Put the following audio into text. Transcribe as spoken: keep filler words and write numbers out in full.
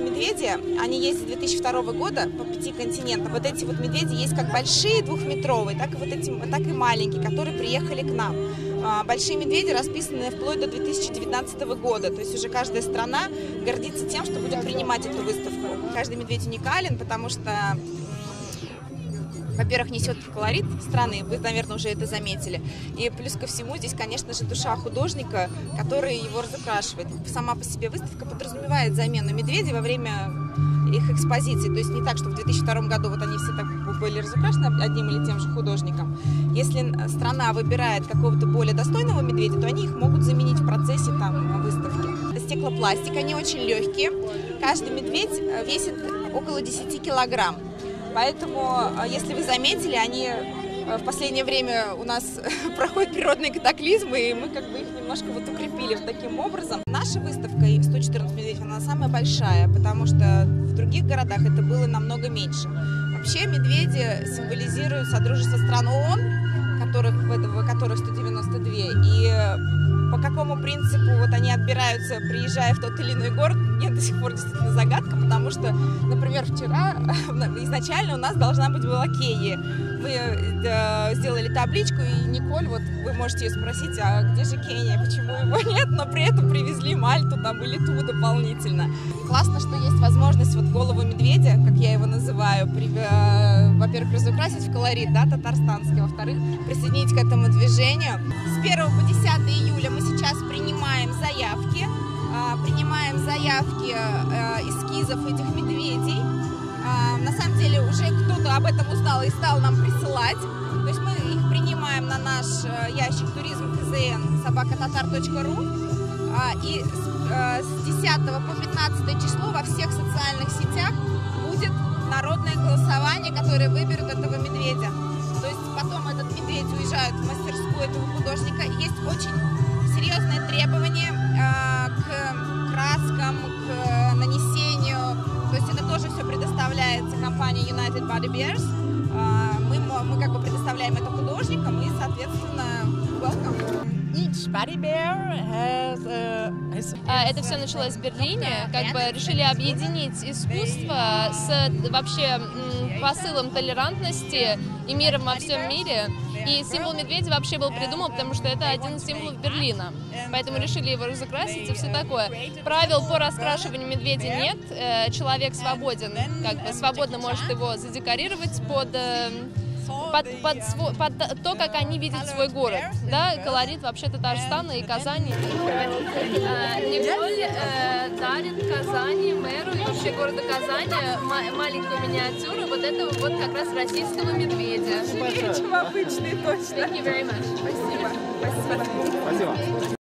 медведи, они есть с две тысячи второго года по пяти континентам. Вот эти вот медведи есть как большие двухметровые, так и вот эти, так и маленькие, которые приехали к нам. Большие медведи расписаны вплоть до две тысячи девятнадцатого года, то есть уже каждая страна гордится тем, что будет принимать эту выставку. Каждый медведь уникален, потому что, во-первых, несет колорит страны, вы, наверное, уже это заметили. И плюс ко всему здесь, конечно же, душа художника, который его разукрашивает. Сама по себе выставка подразумевает замену медведей во время их экспозиции. То есть не так, что в две тысячи втором году вот они все так были разукрашены одним или тем же художником. Если страна выбирает какого-то более достойного медведя, то они их могут заменить в процессе там выставки. Это стеклопластик, они очень легкие. Каждый медведь весит около десяти килограмм. Поэтому, если вы заметили, они в последнее время у нас проходят природные катаклизмы, и мы как бы их немножко вот укрепили вот таким образом. Наша выставка сто четырнадцать медведей, она самая большая, потому что в других городах это было намного меньше. Вообще медведи символизируют Содружество стран ООН, которых, которых сто девяносто две, и по какому принципу вот они отбираются, приезжая в тот или иной город, мне до сих пор действительно загадка, потому что, например, вчера изначально у нас должна быть была Кения. Мы э, сделали табличку, и Николь, вот вы можете ее спросить, а где же Кения, почему его нет, но при этом привезли Мальту там, и Литву дополнительно. Классно, что есть возможность вот голову медведя, как я его называю, при, э, во-первых, разукрасить в колорит, да, татарстанский, во-вторых, присоединить к этому движению. С первого по десятое июля мы сейчас принимаем заявки, э, принимаем заявки э, эскизов этих медведей. Э, на самом деле уже кто-то об этом узнал и стал нам присылать. То есть мы их принимаем на наш ящик туризм кзн собака татар точка ру. И с десятого по пятнадцатое число во всех социальных сетях будет народное голосование, которое выберет этого медведя. То есть потом этот медведь уезжает в мастерскую этого художника. Есть очень серьезные требования к краскам, к нанесению. То есть это тоже все предоставляется компанией United Body Bears. Мы, мы как бы предоставляем это художникам и, соответственно, welcome. Each body bear has a... Это все началось в Берлине, как бы решили объединить искусство с вообще посылом толерантности и миром во всем мире. И символ медведя вообще был придуман, потому что это один из символов Берлина. Поэтому решили его разукрасить и все такое. Правил по раскрашиванию медведя нет. Человек свободен, как бы свободно может его задекорировать под... Под, под, под то, как они видят свой город, да, колорит вообще Татарстана и Казани. Николь э, дарит Казани, мэру и вообще города Казани маленькую миниатюру вот этого вот как раз российского медведя. Чем обычный, точно. Thank you very much. Спасибо. Спасибо. Спасибо.